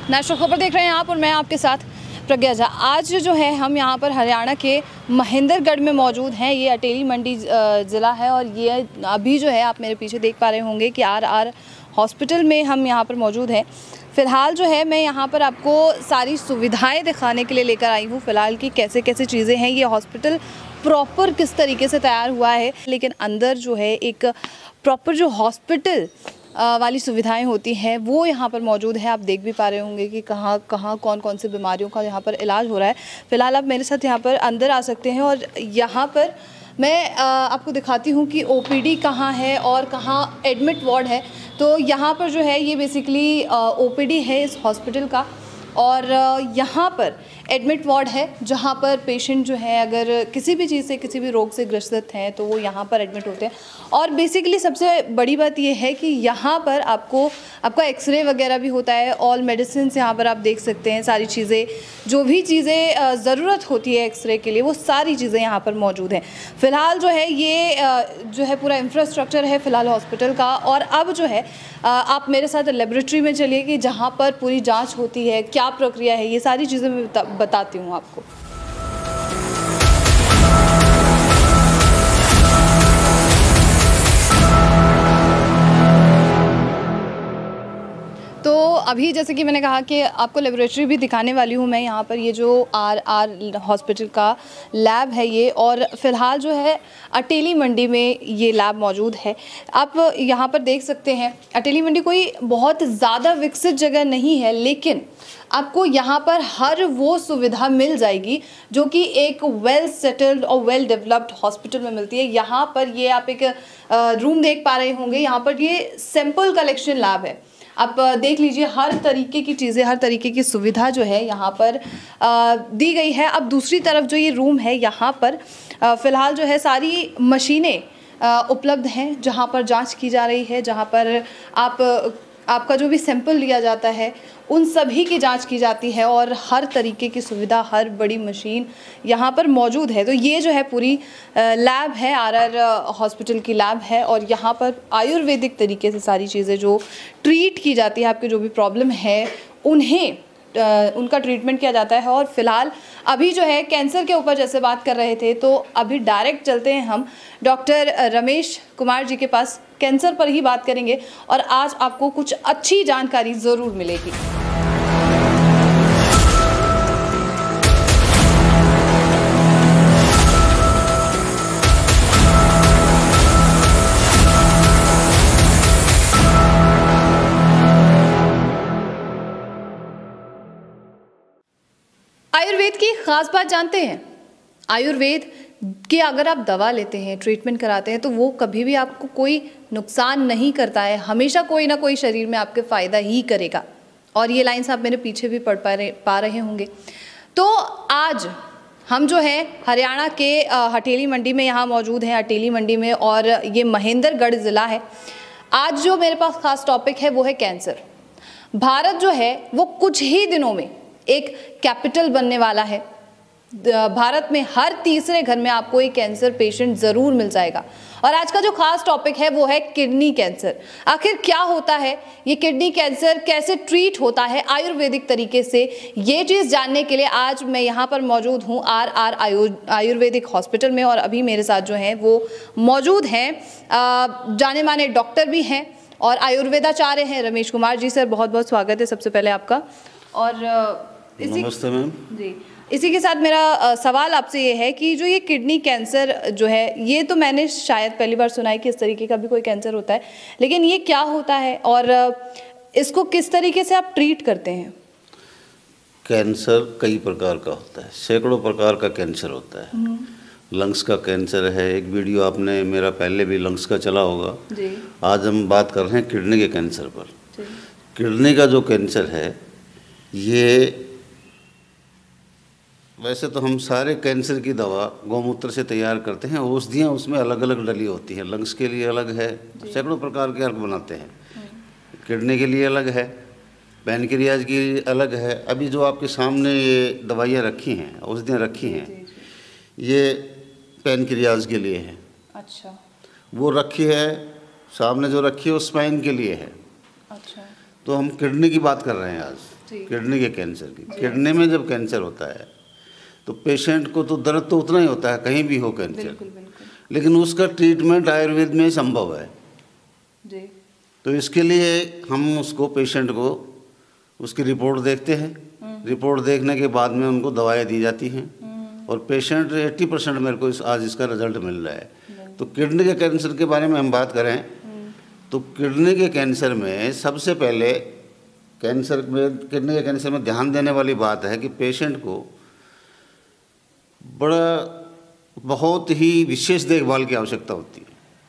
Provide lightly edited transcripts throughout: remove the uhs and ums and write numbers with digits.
National खबर देख रहे हैं आप और मैं आपके साथ प्रज्ञा झा। आज जो है हम यहाँ पर हरियाणा के महेंद्रगढ़ में मौजूद हैं। ये अटेली मंडी ज़िला है और ये अभी जो है आप मेरे पीछे देख पा रहे होंगे कि आर हॉस्पिटल में हम यहाँ पर मौजूद हैं। फ़िलहाल जो है मैं यहाँ पर आपको सारी सुविधाएं दिखाने के लिए लेकर आई हूँ। फ़िलहाल की कैसे कैसे चीज़ें हैं, ये हॉस्पिटल प्रॉपर किस तरीके से तैयार हुआ है, लेकिन अंदर जो है एक प्रॉपर जो हॉस्पिटल वाली सुविधाएं होती हैं वो यहाँ पर मौजूद है। आप देख भी पा रहे होंगे कि कहाँ कहाँ कौन कौन सी बीमारियों का यहाँ पर इलाज हो रहा है। फ़िलहाल आप मेरे साथ यहाँ पर अंदर आ सकते हैं और यहाँ पर मैं आपको दिखाती हूँ कि ओपीडी कहाँ है और कहाँ एडमिट वार्ड है। तो यहाँ पर जो है ये बेसिकली ओपीडी है इस हॉस्पिटल का और यहाँ पर एडमिट वार्ड है जहाँ पर पेशेंट जो है अगर किसी भी चीज़ से किसी भी रोग से ग्रसित हैं तो वो यहाँ पर एडमिट होते हैं। और बेसिकली सबसे बड़ी बात ये है कि यहाँ पर आपका एक्सरे वगैरह भी होता है। ऑल मेडिसिन यहाँ पर आप देख सकते हैं, सारी चीज़ें जो भी चीज़ें ज़रूरत होती है एक्सरे के लिए वो सारी चीज़ें यहाँ पर मौजूद हैं। फ़िलहाल जो है ये जो है पूरा इंफ्रास्ट्रक्चर है फ़िलहाल हॉस्पिटल का। और अब जो है आप मेरे साथ लेबोरेटरी में चलिए कि जहाँ पर पूरी जाँच होती है, क्या प्रक्रिया है, ये सारी चीज़ें मैं बताती हूँ आपको। तो अभी जैसे कि मैंने कहा कि आपको लेबोरेटरी भी दिखाने वाली हूँ मैं यहाँ पर। ये जो आर हॉस्पिटल का लैब है ये, और फ़िलहाल जो है अटेली मंडी में ये लैब मौजूद है। आप यहाँ पर देख सकते हैं अटेली मंडी कोई बहुत ज़्यादा विकसित जगह नहीं है, लेकिन आपको यहाँ पर हर वो सुविधा मिल जाएगी जो कि एक वेल सेटल्ड और वेल डेवलप्ड हॉस्पिटल में मिलती है। यहाँ पर ये आप एक रूम देख पा रहे होंगे, यहाँ पर ये सैंपल कलेक्शन लैब है। आप देख लीजिए हर तरीके की चीज़ें, हर तरीके की सुविधा जो है यहाँ पर दी गई है। अब दूसरी तरफ जो ये रूम है यहाँ पर फ़िलहाल जो है सारी मशीनें उपलब्ध हैं जहाँ पर जांच की जा रही है, जहाँ पर आपका जो भी सैंपल लिया जाता है उन सभी की जांच की जाती है और हर तरीके की सुविधा, हर बड़ी मशीन यहाँ पर मौजूद है। तो ये जो है पूरी लैब है, आर हॉस्पिटल की लैब है और यहाँ पर आयुर्वेदिक तरीके से सारी चीज़ें जो ट्रीट की जाती है, आपके जो भी प्रॉब्लम है उनका ट्रीटमेंट किया जाता है। और फिलहाल अभी जो है कैंसर के ऊपर जैसे बात कर रहे थे, तो अभी डायरेक्ट चलते हैं हम डॉक्टर रमेश कुमार जी के पास। कैंसर पर ही बात करेंगे और आज आपको कुछ अच्छी जानकारी ज़रूर मिलेगी। आयुर्वेद की खास बात जानते हैं? आयुर्वेद की अगर आप दवा लेते हैं, ट्रीटमेंट कराते हैं तो वो कभी भी आपको कोई नुकसान नहीं करता है, हमेशा कोई ना कोई शरीर में आपके फ़ायदा ही करेगा। और ये लाइन्स आप मेरे पीछे भी पढ़ पा रहे होंगे। तो आज हम जो है हरियाणा के हटेली मंडी में यहाँ मौजूद हैं, अटेली मंडी में, और ये महेंद्रगढ़ ज़िला है। आज जो मेरे पास खास टॉपिक है वो है कैंसर। भारत जो है वो कुछ ही दिनों में एक कैपिटल बनने वाला है। भारत में हर तीसरे घर में आपको एक कैंसर पेशेंट ज़रूर मिल जाएगा। और आज का जो खास टॉपिक है वो है किडनी कैंसर। आखिर क्या होता है ये किडनी कैंसर, कैसे ट्रीट होता है आयुर्वेदिक तरीके से, ये चीज़ जानने के लिए आज मैं यहाँ पर मौजूद हूँ आर आयुर्वेदिक हॉस्पिटल में। और अभी मेरे साथ जो हैं वो मौजूद हैं जाने माने डॉक्टर भी हैं और आयुर्वेदाचार्य हैं रमेश कुमार जी। सर बहुत बहुत स्वागत है सबसे पहले आपका। और नमस्ते मैम जी, इसी के साथ मेरा सवाल आपसे ये है कि जो ये किडनी कैंसर जो है, ये तो मैंने शायद पहली बार सुना है कि इस तरीके का भी कोई कैंसर होता है, लेकिन ये क्या होता है और इसको किस तरीके से आप ट्रीट करते हैं? कैंसर कई प्रकार का होता है, सैकड़ों प्रकार का कैंसर होता है। लंग्स का कैंसर है, एक वीडियो आपने मेरा पहले भी लंग्स का चला होगा जी। आज हम बात कर रहे हैं किडनी के कैंसर पर। किडनी का जो कैंसर है, ये वैसे तो हम सारे कैंसर की दवा गौमूत्र से तैयार करते हैं, औषधियाँ उसमें अलग अलग डली होती हैं। लंग्स के लिए अलग है, सैकड़ों प्रकार के अलग बनाते हैं। किडनी के लिए अलग है, पैनक्रियाज की अलग है। अभी जो आपके सामने ये दवाइयाँ रखी हैं, औषधियाँ रखी हैं, ये पैनक्रियाज के लिए है। अच्छा। वो रखी है सामने जो रखी है वो स्पाइन के लिए है। अच्छा। तो हम किडनी की बात कर रहे हैं आज। किडनी के कैंसर की। किडनी में जब कैंसर होता है तो पेशेंट को तो दर्द तो उतना ही होता है, कहीं भी हो कैंसर, बिल्कुल बिल्कुल लेकिन उसका ट्रीटमेंट आयुर्वेद में संभव है जी। तो इसके लिए हम उसको पेशेंट को उसकी रिपोर्ट देखते हैं। रिपोर्ट देखने के बाद में उनको दवाएं दी जाती हैं और पेशेंट 80% मेरे को आज इसका रिजल्ट मिल रहा है। तो किडनी के कैंसर के बारे में हम बात करें तो किडनी के कैंसर में सबसे पहले किडनी के कैंसर में ध्यान देने वाली बात है कि पेशेंट को बहुत ही विशेष देखभाल की आवश्यकता होती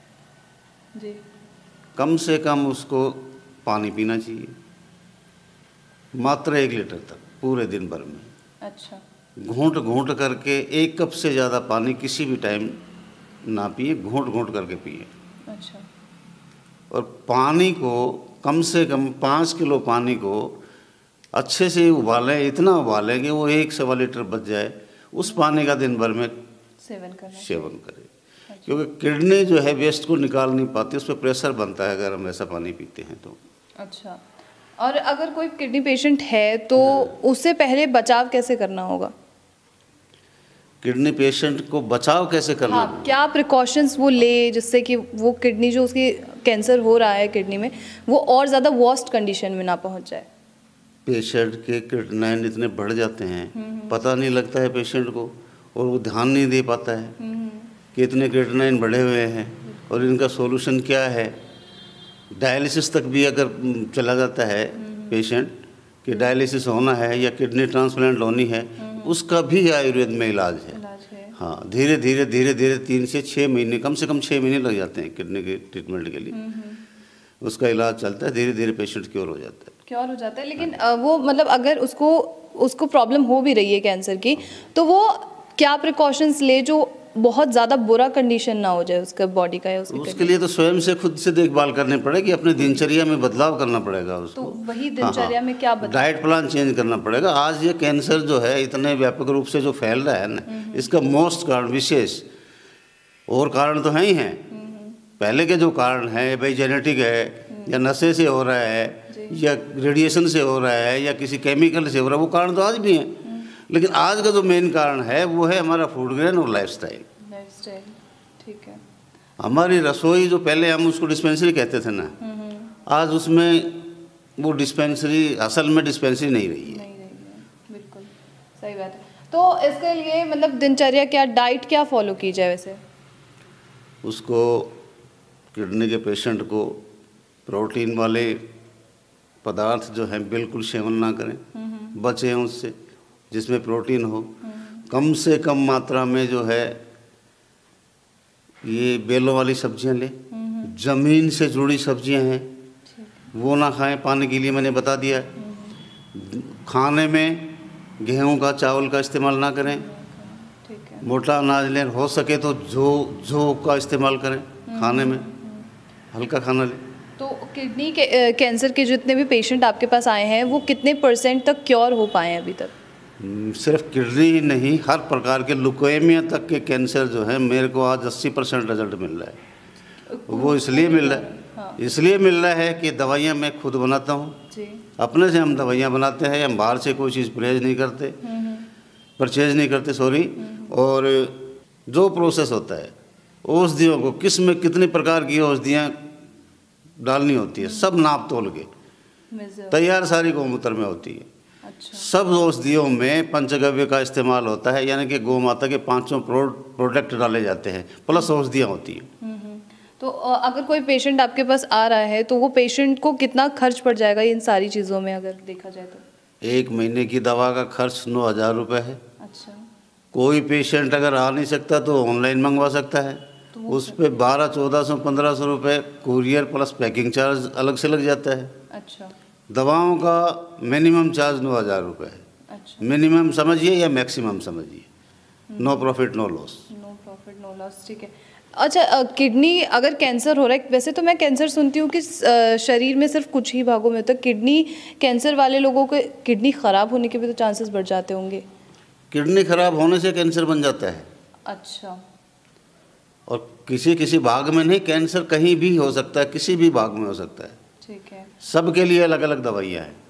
है जी। कम से कम उसको पानी पीना चाहिए, मात्र 1 लीटर तक पूरे दिन भर में। अच्छा। घूंट घूंट करके 1 कप से ज़्यादा पानी किसी भी टाइम ना पिए, घूंट घूंट करके पिए। अच्छा। और पानी को कम से कम 5 किलो पानी को अच्छे से उबालें, इतना उबालें कि वो 1 सवा लीटर बच जाए, उस पानी का दिन भर में सेवन करें। क्योंकि किडनी जो है वेस्ट को निकाल नहीं पाती, उस पर प्रेशर बनता है अगर हम ऐसा पानी पीते हैं तो। अच्छा। और अगर कोई किडनी पेशेंट है तो उससे पहले बचाव कैसे करना होगा? किडनी पेशेंट को बचाव कैसे करना हाँ, होगा? क्या प्रिकॉशंस वो ले जिससे कि वो किडनी जो उसकी कैंसर हो रहा है किडनी में वो और ज़्यादा वर्स्ट कंडीशन में ना पहुंच जाए? पेशेंट के क्रिएटिनिन इतने बढ़ जाते हैं, पता नहीं लगता है पेशेंट को और वो ध्यान नहीं दे पाता है कि इतने क्रिएटिनिन बढ़े हुए हैं और इनका सॉल्यूशन क्या है। डायलिसिस तक भी अगर चला जाता है पेशेंट कि डायलिसिस होना है या किडनी ट्रांसप्लांट होनी है, उसका भी आयुर्वेद में इलाज है। हाँ, धीरे धीरे 3 से 6 महीने, कम से कम 6 महीने लग जाते हैं किडनी के ट्रीटमेंट के लिए। उसका इलाज चलता है, धीरे धीरे पेशेंट क्योर हो जाता है। लेकिन वो मतलब अगर उसको प्रॉब्लम हो भी रही है कैंसर की तो वो क्या प्रिकॉशंस ले जो बहुत ज़्यादा बुरा कंडीशन ना हो जाए उसका बॉडी का या उसके लिए तो स्वयं से खुद से देखभाल करनी पड़ेगी, अपने दिनचर्या में बदलाव करना पड़ेगा उसको। तो वही दिनचर्या में क्या बदलाव? डाइट प्लान चेंज करना पड़ेगा। आज ये कैंसर जो है इतने व्यापक रूप से जो फैल रहा है ना, इसका मोस्ट कारण विशेष और कारण तो है ही हैं। पहले के जो कारण है भाई जेनेटिक है या नशे से हो रहा है या रेडिएशन से हो रहा है या किसी केमिकल से हो रहा है, वो कारण तो आज भी हैं। लेकिन आज का जो मेन कारण है वो है हमारा फूड ग्रेन और लाइफस्टाइल। ठीक है। हमारी रसोई जो पहले हम उसको डिस्पेंसरी कहते थे ना, आज उसमें वो डिस्पेंसरी असल में डिस्पेंसरी नहीं रही है। बिल्कुल सही बात है। तो इसके लिए मतलब दिनचर्या क्या, डाइट क्या फॉलो की जाए वैसे? उसको किडनी के पेशेंट को प्रोटीन वाले पदार्थ जो हैं बिल्कुल सेवन ना करें, बचें उससे, जिसमें प्रोटीन हो। कम से कम मात्रा में जो है ये बेलों वाली सब्जियां लें, ज़मीन से जुड़ी सब्जियां हैं वो ना खाएं। पानी के लिए मैंने बता दिया। खाने में गेहूं का, चावल का इस्तेमाल ना करें। मोटा अनाज लें, हो सके तो जौ का इस्तेमाल करें खाने में, हल्का खाना लें। तो किडनी के कैंसर के जितने भी पेशेंट आपके पास आए हैं वो कितने % तक क्योर हो पाए हैं अभी तक? सिर्फ किडनी ही नहीं, हर प्रकार के लुकेमिया तक के कैंसर जो है मेरे को आज 80% रिजल्ट मिल रहा है। वो इसलिए मिल रहा है, हाँ। इसलिए मिल रहा है कि दवाइयाँ मैं खुद बनाता हूँ। अपने से हम दवाइयाँ बनाते हैं, हम बाहर से कोई चीज़ परचेज नहीं करते सॉरी। और जो प्रोसेस होता है औषधियों को, किस में कितनी प्रकार की औषधियाँ डालनी होती है, सब नाप तोल के तैयार सारी गौमूत्र में होती है। अच्छा। सब औषधियों में पंचगव्य का इस्तेमाल होता है, यानी कि गौ माता के 5 प्रोडक्ट डाले जाते हैं, प्लस औषधियाँ होती हैं। तो अगर कोई पेशेंट आपके पास आ रहा है तो वो पेशेंट को कितना खर्च पड़ जाएगा इन सारी चीज़ों में अगर देखा जाए तो? 1 महीने की दवा का खर्च 9,000 रुपये है। अच्छा। कोई पेशेंट अगर आ नहीं सकता तो ऑनलाइन मंगवा सकता है, तो उस पर 1200, 1400, 1500 रुपये कुरियर प्लस पैकिंग चार्ज अलग से लग जाता है। अच्छा। दवाओं का मिनिमम चार्ज 9,000 रुपये है। अच्छा। मिनिमम समझिए या मैक्सिमम समझिए, नो प्रॉफिट नो लॉस। ठीक है। अच्छा, किडनी अगर कैंसर हो रहा है, वैसे तो मैं कैंसर सुनती हूँ कि शरीर में सिर्फ कुछ ही भागों में होता है, किडनी कैंसर वाले लोगों के किडनी ख़राब होने के भी तो चांसेस बढ़ जाते होंगे? किडनी खराब होने से कैंसर बन जाता है। अच्छा। और किसी भाग में नहीं, कैंसर कहीं भी हो सकता है, किसी भी भाग में हो सकता है। ठीक है। सबके लिए अलग अलग दवाइयाँ हैं,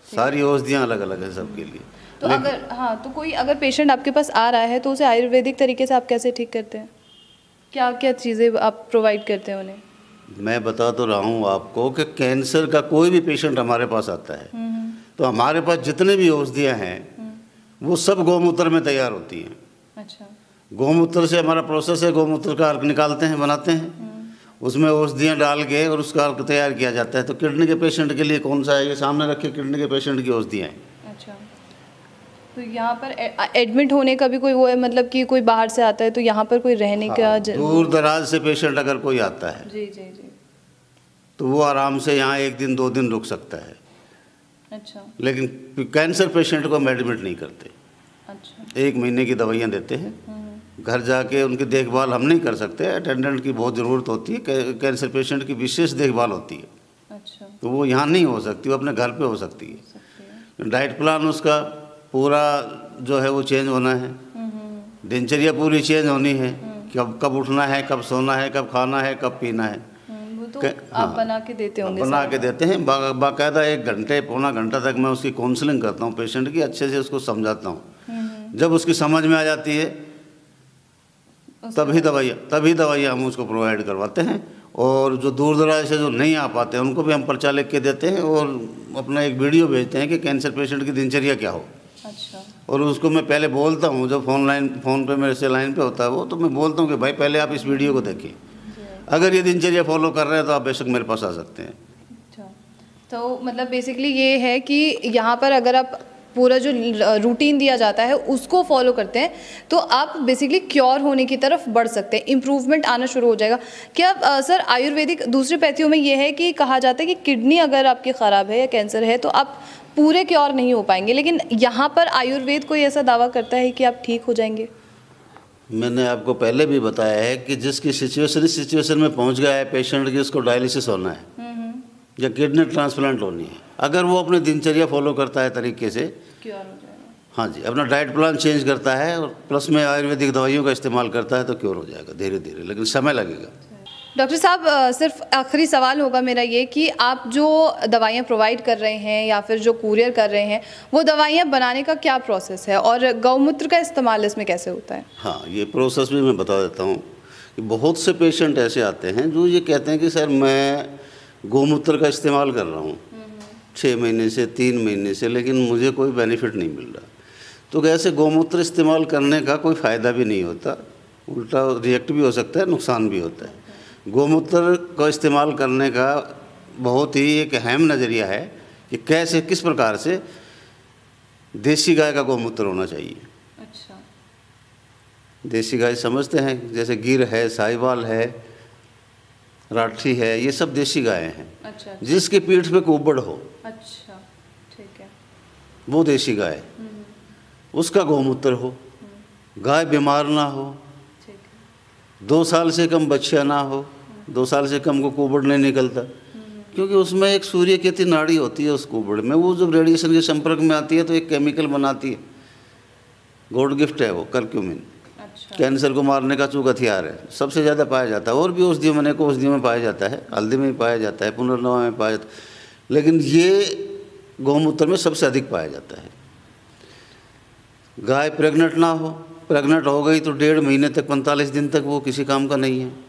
सारी औषधियाँ अलग अलग है सबके लिए। तो अगर तो कोई अगर पेशेंट आपके पास आ रहा है तो उसे आयुर्वेदिक तरीके से आप कैसे ठीक करते हैं? क्या क्या चीज़ें आप प्रोवाइड करते हैं उन्हें? मैं बता तो रहा हूँ आपको कि कैंसर का कोई भी पेशेंट हमारे पास आता है तो हमारे पास जितने भी औषधियाँ हैं वो सब गौमूत्र में तैयार होती हैं। अच्छा। गौमूत्र से हमारा प्रोसेस है, गौमूत्र का अर्क निकालते हैं, बनाते हैं, उसमें औषधियाँ डाल के और उसका अर्क तैयार किया जाता है। तो किडनी के पेशेंट के लिए कौन सा है, ये सामने रखे किडनी के पेशेंट की औषधियाँ हैं। अच्छा। तो यहाँ पर एडमिट होने का भी कोई वो है, मतलब कि कोई बाहर से आता है तो यहाँ पर कोई रहने का दूर दराज से पेशेंट अगर कोई आता है जी जी जी तो वो आराम से यहाँ 1 दिन 2 दिन रुक सकता है। अच्छा। लेकिन कैंसर पेशेंट को हम एडमिट नहीं करते। अच्छा। 1 महीने की दवाइयाँ देते हैं, घर जाके उनकी देखभाल हम नहीं कर सकते, अटेंडेंट की बहुत ज़रूरत होती है, कैंसर पेशेंट की विशेष देखभाल होती है। अच्छा। तो वो यहाँ नहीं हो सकती, वो अपने घर पे हो सकती है। डाइट प्लान उसका पूरा जो है वो चेंज होना है, दिनचर्या पूरी चेंज होनी है, कब कब उठना है, कब सोना है, कब खाना है, कब पीना है। वो तो आप बना के देते होंगे? बना के देते हैं, बाकायदा 1 घंटे पौना घंटा तक मैं उसकी काउंसलिंग करता हूँ पेशेंट की, अच्छे से उसको समझाता हूँ। जब उसकी समझ में आ जाती है तभी दवाइयाँ हम उसको प्रोवाइड करवाते हैं। और जो दूर दराज से जो नहीं आ पाते हैं उनको भी हम पर्चा लिख के देते हैं और अपना एक वीडियो भेजते हैं कि कैंसर पेशेंट की दिनचर्या क्या हो। अच्छा। और उसको मैं पहले बोलता हूँ, जब फ़ोन पे मेरे से लाइन पे होता है वो, तो मैं बोलता हूँ कि भाई पहले आप इस वीडियो को देखिए, अगर ये दिनचर्या फॉलो कर रहे हैं तो आप बेशक मेरे पास आ सकते हैं। अच्छा। तो मतलब बेसिकली ये है कि यहाँ पर अगर आप पूरा जो रूटीन दिया जाता है उसको फॉलो करते हैं तो आप बेसिकली क्योर होने की तरफ बढ़ सकते हैं, इम्प्रूवमेंट आना शुरू हो जाएगा। क्या सर आयुर्वेदिक दूसरे पैथियों में ये है कि कहा जाता है कि किडनी अगर आपकी ख़राब है या कैंसर है तो आप पूरे क्योर नहीं हो पाएंगे, लेकिन यहाँ पर आयुर्वेद कोई ऐसा दावा करता है कि आप ठीक हो जाएंगे? मैंने आपको पहले भी बताया है कि जिसकी सिचुएशन में पहुँच गया है पेशेंट की, उसको डायलिसिस होना है या किडनी ट्रांसप्लांट होनी है, अगर वो अपने दिनचर्या फॉलो करता है तरीके से क्योर हो जाएगा। हाँ जी, अपना डाइट प्लान चेंज करता है और प्लस में आयुर्वेदिक दवाइयों का इस्तेमाल करता है तो क्योर हो जाएगा धीरे धीरे, लेकिन समय लगेगा। डॉक्टर साहब सिर्फ आखिरी सवाल होगा मेरा ये कि आप जो दवाइयाँ प्रोवाइड कर रहे हैं या फिर जो कुरियर कर रहे हैं वो दवाइयाँ बनाने का क्या प्रोसेस है और गौमूत्र का इस्तेमाल इसमें कैसे होता है? हाँ, ये प्रोसेस भी मैं बता देता हूँ कि बहुत से पेशेंट ऐसे आते हैं जो ये कहते हैं कि सर मैं गौमूत्र का इस्तेमाल कर रहा हूँ 6 महीने से 3 महीने से, लेकिन मुझे कोई बेनिफिट नहीं मिल रहा। तो ऐसे गौमूत्र इस्तेमाल करने का कोई फ़ायदा भी नहीं होता, उल्टा रिएक्ट भी हो सकता है, नुकसान भी होता है। गौमूत्र का इस्तेमाल करने का बहुत ही एक अहम नज़रिया है कि कैसे किस प्रकार से देसी गाय का गौमूत्र होना चाहिए। अच्छा। देसी गाय समझते हैं, जैसे गिर है, साहिवाल है, राठी है, ये सब देसी गायें हैं। अच्छा। जिसके पीठ पे कुबड़ हो, अच्छा, ठीक है, वो देसी गाय, उसका गौमूत्र हो, गाय बीमार ना हो, 2 साल से कम बच्चा ना हो, 2 साल से कम को कुबड़ नहीं निकलता, क्योंकि उसमें एक सूर्य की नाड़ी होती है उस कुबड़ में, वो जब रेडिएशन के संपर्क में आती है तो एक केमिकल बनाती है, गॉड गिफ्ट है वो कर्क्यूमिन। अच्छा। कैंसर को मारने का चूक हथियार है, सबसे ज़्यादा पाया जाता है, और भी औषधियों में, अनेकों औषधियों में पाया जाता है, हल्दी में भी पाया जाता है, पुनर्नवा में पाया जाता है, लेकिन ये गौमूत्र में सबसे अधिक पाया जाता है। गाय प्रेग्नेंट ना हो, प्रेग्नेंट हो गई तो 1.5 महीने तक 45 दिन तक वो किसी काम का नहीं है।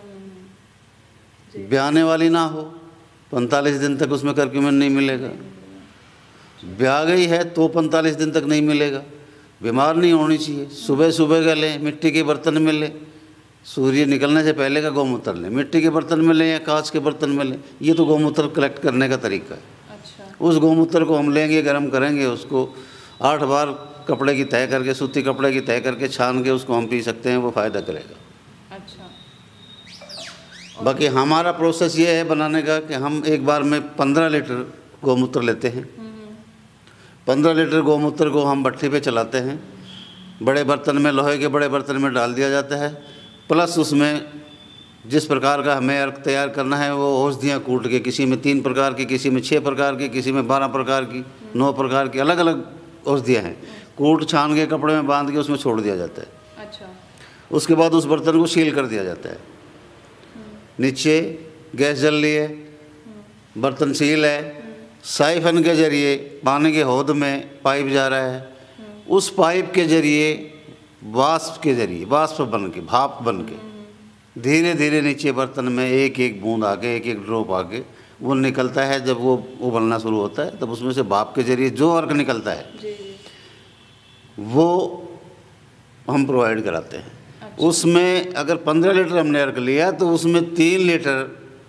ब्याने वाली ना हो, 45 दिन तक उसमें कर्क्यूमिन नहीं मिलेगा। ब्याह गई है तो 45 दिन तक नहीं मिलेगा। बीमार नहीं होनी चाहिए, सुबह सुबह का लें, मिट्टी के बर्तन में लें, सूर्य निकलने से पहले का गौमूत्र लें, मिट्टी के बर्तन में लें या कांच के बर्तन में लें, ये तो गौमूत्र कलेक्ट करने का तरीका है। अच्छा। उस गौमूत्र को हम लेंगे, गर्म करेंगे, उसको 8 बार कपड़े की तय करके, सूती कपड़े की तय करके छान के उसको हम पी सकते हैं, वो फ़ायदा करेगा। अच्छा। बाकी हमारा प्रोसेस ये है बनाने का कि हम एक बार में 15 लीटर गौमूत्र लेते हैं। 15 लीटर गौमूत्र को हम भट्ठी पे चलाते हैं, बड़े बर्तन में, लोहे के बड़े बर्तन में डाल दिया जाता है, प्लस उसमें जिस प्रकार का हमें अर्क तैयार करना है वो औषधियाँ कूट के, किसी में 3 प्रकार की, किसी में 6 प्रकार की, किसी में 12 प्रकार की, 9 प्रकार की, अलग अलग औषधियाँ हैं, कूट छान के कपड़े में बांध के उसमें छोड़ दिया जाता है। अच्छा। उसके बाद उस बर्तन को सील कर दिया जाता है, नीचे गैस जल रही है, बर्तन सील है, साइफन के जरिए पानी के हौद में पाइप जा रहा है, उस पाइप के जरिए वाष्प बन के, भाप बन के धीरे धीरे नीचे बर्तन में एक एक बूंद आके, एक एक ड्रॉप आके वो निकलता है। जब वो उबलना शुरू होता है तब उसमें से भाप के जरिए जो अर्क निकलता है वो हम प्रोवाइड कराते हैं। अच्छा। उसमें अगर 15 लीटर हमने अर्क लिया तो उसमें 3 लीटर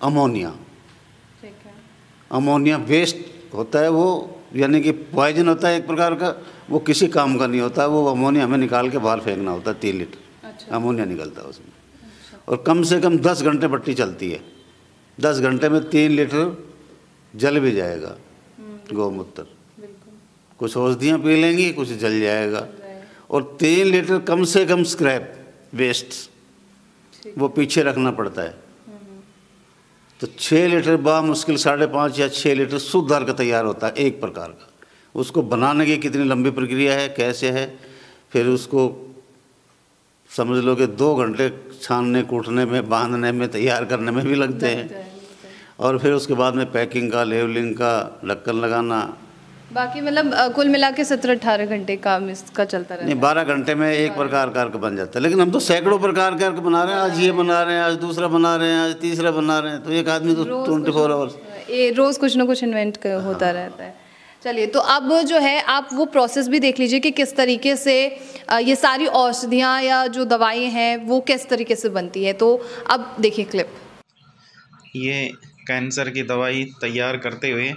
अमोनिया वेस्ट होता है, वो यानी कि पॉइजन होता है एक प्रकार का, वो किसी काम का नहीं होता। वो अमोनिया हमें निकाल के बाहर फेंकना होता है। 3 लीटर अच्छा। अमोनिया निकलता है उसमें। अच्छा। और कम से कम 10 घंटे पट्टी चलती है। 10 घंटे में 3 लीटर जल भी जाएगा गौमूत्र। कुछ औषधियाँ पी लेंगी, कुछ जल जाएगा। और 3 लीटर कम से कम स्क्रैप वेस्ट वो पीछे रखना पड़ता है। तो 6 लीटर मुश्किल 5.5 या 6 लीटर शुद्ध अर्क तैयार होता है एक प्रकार का। उसको बनाने की कितनी लंबी प्रक्रिया है, कैसे है, फिर उसको समझ लो कि 2 घंटे छानने, कूटने में, बांधने में, तैयार करने में भी लगते हैं। और फिर उसके बाद में पैकिंग का, लेवलिंग का, ढक्कन लगाना, बाकी मतलब कुल मिला के 17-18 घंटे काम इसका चलता रहता है। नहीं, 12 घंटे में एक प्रकार का अर्क बन जाता है। लेकिन हम तो सैकड़ों प्रकार के अर्क बना रहे हैं। आज ये बना रहे हैं, आज दूसरा बना रहे हैं, आज तीसरा बना रहे हैं। तो एक आदमी तो 24 आवर्स रोज़ कुछ ना कुछ इन्वेंट होता रहता है। चलिए, तो अब जो है आप वो प्रोसेस भी देख लीजिए कि किस तरीके से ये सारी औषधियाँ या जो दवाएं हैं वो किस तरीके से बनती है। तो अब देखिए क्लिप। ये कैंसर की दवाई तैयार करते हुए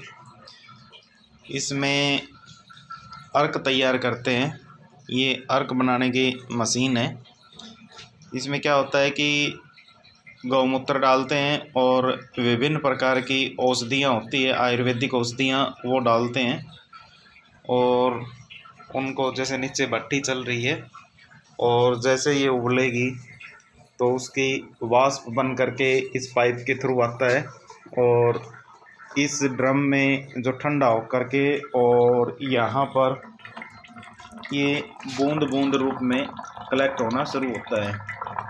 इसमें अर्क तैयार करते हैं। ये अर्क बनाने की मशीन है। इसमें क्या होता है कि गौमूत्र डालते हैं और विभिन्न प्रकार की औषधियाँ होती है, आयुर्वेदिक औषधियाँ वो डालते हैं। और उनको जैसे नीचे भट्टी चल रही है और जैसे ये उबलेगी तो उसकी वाष्प बन करके इस पाइप के थ्रू आता है और इस ड्रम में जो ठंडा हो करके और यहाँ पर ये बूंद बूंद रूप में कलेक्ट होना शुरू होता है।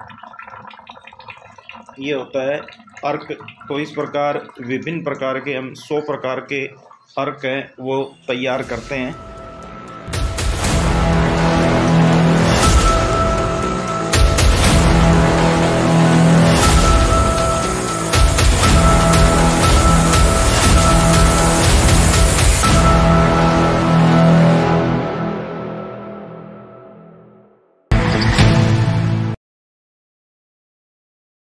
ये होता है अर्क। तो इस प्रकार विभिन्न प्रकार के हम 100 प्रकार के अर्क हैं वो तैयार करते हैं।